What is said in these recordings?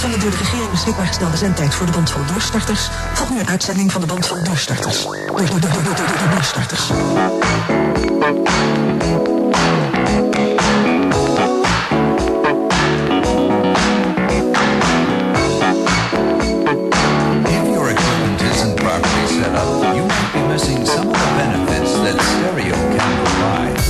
van de door de regering beschikbaar gestelde zendtijd voor de Bond van Doorstarters volgt nu een uitzending van de Bond van Doorstarters. Doorstarters. If your equipment isn't properly set up, you might be missing some of the benefits that stereo can provide.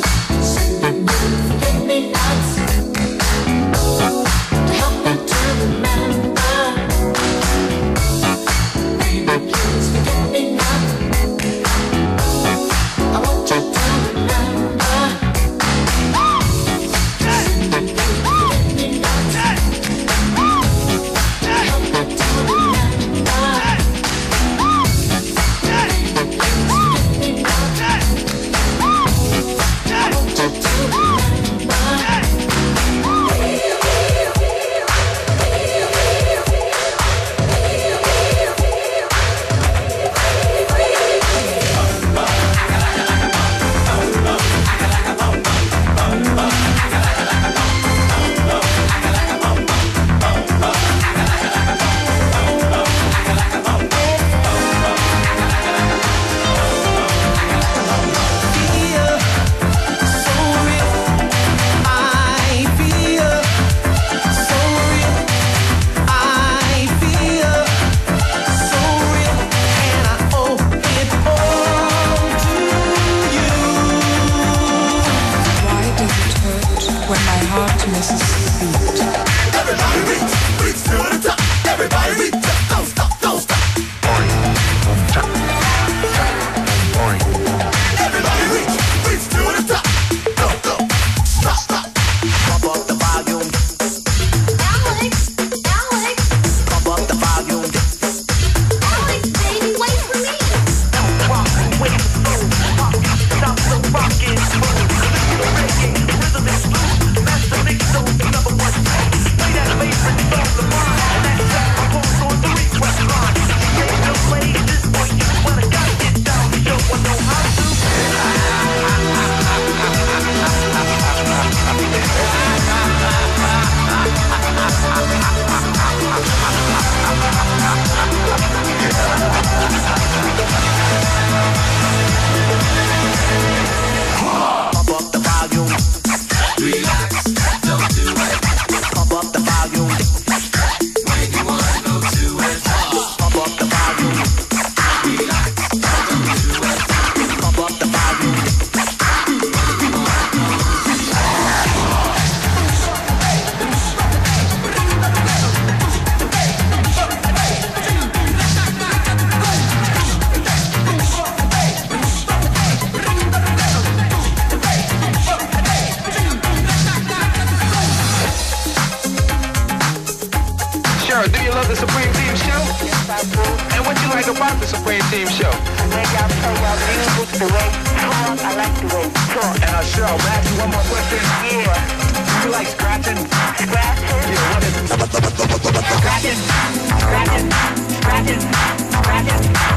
Do you love the Supreme Team show? Yes, I do. And what you like about the Supreme Team show? The way y'all play y'all music, the way you talk, I like the way you talk. And Cheryl, may I ask you one more question? Yeah. You like scratching? Scratching? Yeah, what is it? Scratching, scratching, scratching, scratching.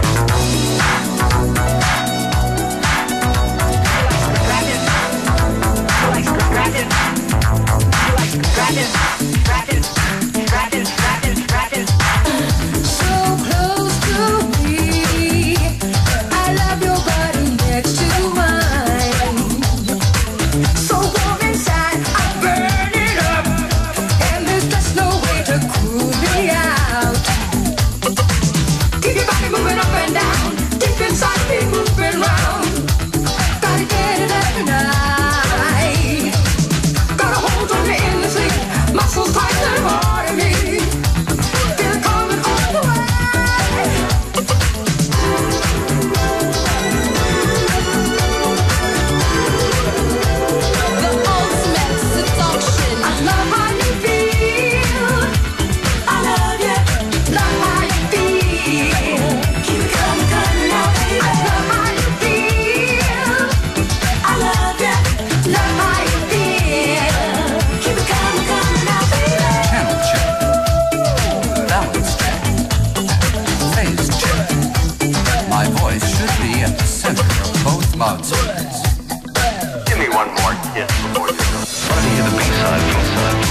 You like scratching? You like scratching? Scratching, scratching, scratching, scratching. So close to me, I love your body next to mine. So warm inside, I'm burning up, and there's just no way to cool me out. Keep your body moving up and down, deep inside me moving round. Gotta get it every night. Gotta hold on to in the sleep, muscles tight and hard in me. Feel it coming all the way. The ultimate seduction. I love how you feel. I love you. Love how you feel. Keep it coming, coming now, baby. I love how you feel. I love you. Love how you feel. Keep it coming, coming now, baby. Channel check. Balance check. Phase check. My voice should be at the center of both loudspeakers. Give me one more kiss before you go. Buddy, the B-side.